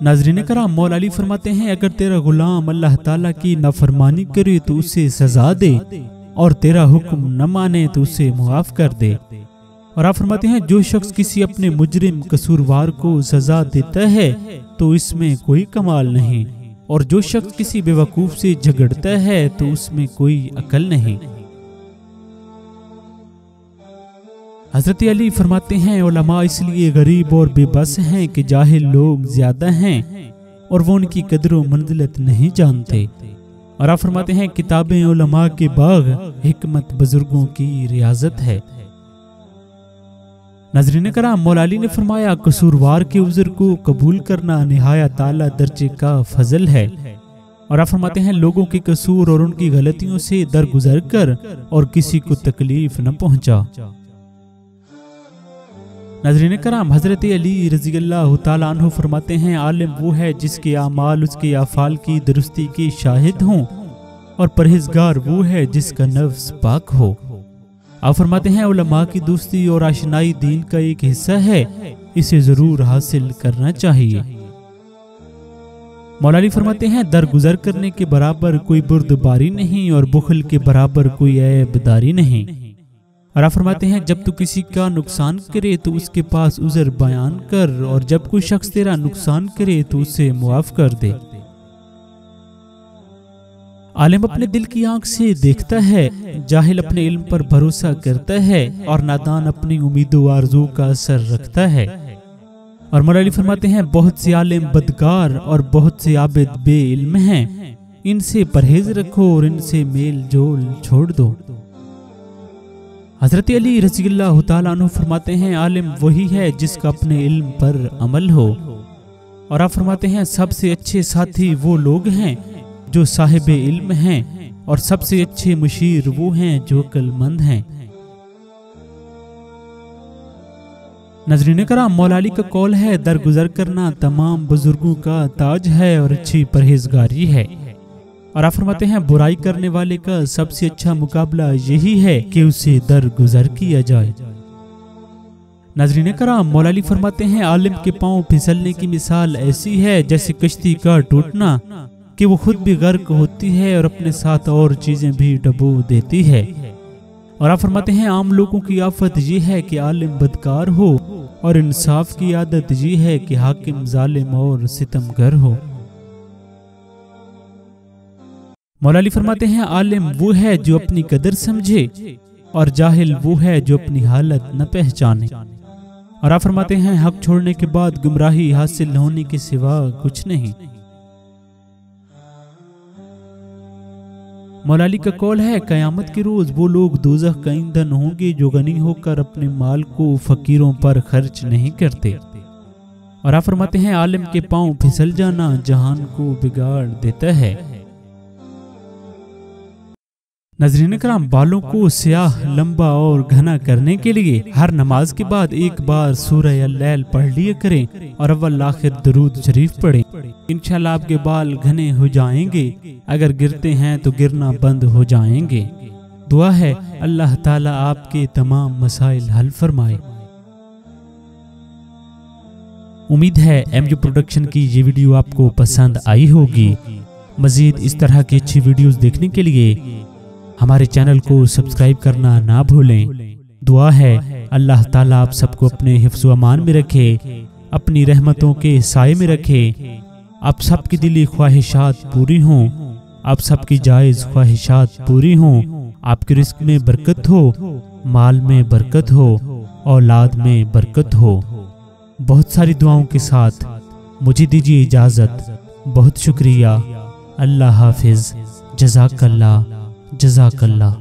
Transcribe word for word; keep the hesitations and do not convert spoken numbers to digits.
नाज़रीन करام, मौला अली फरमाते हैं, अगर तेरा गुलाम अल्लाह ताला की नाफरमानी करे तो उसे सजा दे, और तेरा हुक्म न माने तो उसे मुआफ कर दे। और आप फरमाते हैं, जो शख्स किसी अपने मुजरिम कसूरवार को सजा देता है तो इसमें कोई कमाल नहीं, और जो शख्स किसी बेवकूफ से झगड़ता है तो उसमें कोई अकल नहीं। हजरत अली फरमाते हैं, उलमा इसलिए गरीब और बेबस हैं कि जाहिल लोग ज्यादा हैं और वो उनकी कदर व मंजिलत नहीं जानते। और आप फरमाते हैं, किताबें उलमा के बाग, हिकमत बुजुर्गों की रियाजत है। नाज़रीन कराम, मौला अली ने फरमाया, कसूरवार के उज़्र को कबूल करना निहायत आला दर्जे का फजल है। और आप फरमाते हैं, लोगों के कसूर और उनकी गलतियों से दरगुजर कर और किसी को तकलीफ न पहुंचा। नाज़रीन कराम, हजरत अली रज़ी अल्लाह तआला अन्हु फरमाते हैं, आलिम वो है जिसके आमाल उसके अफ़ाल की दुरुस्ती के शाहिद हों, और परहेजगार वो है जिसका नफ्स पाक हो। आप फरमाते हैं, उलमा की दोस्ती और आशनाई दीन का एक हिस्सा है, इसे जरूर हासिल करना चाहिए। मौला अली फरमाते हैं, दरगुजर करने के बराबर कोई बुर्दबारी नहीं और बुखल के बराबर कोई ऐबदारी नहीं। और आप फरमाते हैं, जब तू किसी का नुकसान करे तो उसके पास उज़र बयान कर, और जब कोई शख्स तेरा नुकसान करे तो उसे मुआफ कर दे। आलिम अपने दिल की आंख से देखता है, जाहिल अपने इल्म पर भरोसा करता है, और नादान अपनी उम्मीदों आरज़ू का असर रखता है। और मौला अली फरमाते हैं, बहुत से आलिम बदकार और बहुत से आबिद बे इल्म हैं, इनसे परहेज रखो और इनसे मेल जोल छोड़ दो। हजरत अली रज़ी अल्लाह तआला अन्हु फरमाते हैं, आलिम वही है जिसका अपने इल्म पर अमल हो। और आप फरमाते हैं, सबसे अच्छे साथी वो लोग हैं जो साहिबे इल्म हैं, और सबसे अच्छे मुशीर वो हैं जो अक्लमंद हैं। नाज़रीन कराम, मौला अली का कौल है, दरगुजर करना तमाम बुजुर्गों का ताज है और अच्छी परहेजगारी है। और आप फरमाते हैं, बुराई करने वाले का सबसे अच्छा मुकाबला यही है कि उसे दरगुजर किया जाए। नाज़रीन कराम, मौला अली फरमाते हैं, आलिम के पांव फिसलने की मिसाल ऐसी है जैसे कश्ती का टूटना, कि वो खुद भी गर्क होती है और अपने साथ और चीजें भी डबो देती है। और आप फरमाते हैं, आम लोगों की आफत ये है कि आलिम बदकार हो, और इंसाफ की आदत ये है कि हाकिम जालिम और सितमगर हो। मौला अली फरमाते हैं, आलिम वो है जो अपनी कदर समझे, और जाहिल वो है जो अपनी हालत न पहचाने। और आप फरमाते हैं, हक छोड़ने के बाद गुमराही हासिल होने के सिवा कुछ नहीं। मौला अली का कौल है, कयामत के रोज वो लोग दोज़ख का ईंधन होंगे जो गनी होकर अपने माल को फकीरों पर खर्च नहीं करते। और आप फरमाते हैं, आलिम के पांव फिसल जाना जहान को बिगाड़ देता है। नाज़रीन कराम, बालों को स्याह, लंबा और घना करने के लिए हर नमाज के बाद एक बार सूरह अल-लैल पढ़ लिया करें और अव्वल आखिर दरूद शरीफ पढ़ें। इंशाल्लाह आपके बाल घने हो जाएंगे, अगर गिरते हैं तो गिरना बंद हो जाएंगे। दुआ है अल्लाह ताला आपके तमाम मसाइल हल फरमाए। उम्मीद है एमजू प्रोडक्शन की ये वीडियो आपको पसंद आई होगी। मजीद इस तरह की अच्छी वीडियोस देखने के लिए हमारे चैनल को सब्सक्राइब करना ना भूलें। दुआ है अल्लाह ताला आप सबको अपने हिफ्ज़ व अमान में रखे, अपनी रहमतों के साए में रखे। आप सबकी दिली ख्वाहिशात पूरी हों, आप सबकी जायज़ ख्वाहिशात पूरी हों। आपके रिस्क में बरकत हो, माल में बरकत हो, औलाद में बरकत हो। बहुत सारी दुआओं के साथ मुझे दीजिए इजाज़त। बहुत शुक्रिया। अल्लाह हाफिज़। जज़ाकल्लाह जज़ाकल्लाह।